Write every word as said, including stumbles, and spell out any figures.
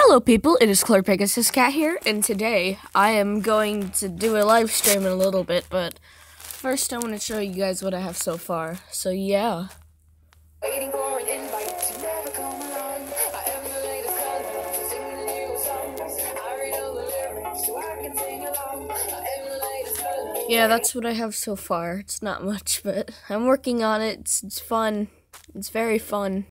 Hello people, it is FLIPACLIP Cat here, and today I am going to do a live stream in a little bit, but first I want to show you guys what I have so far. So yeah. Waiting for an invite to never come along. I am the latest color, singing the new songs. I read all the lyrics so I can sing along. I am the latest color. Yeah, that's what I have so far. It's not much, but I'm working on it. It's, it's fun. It's very fun.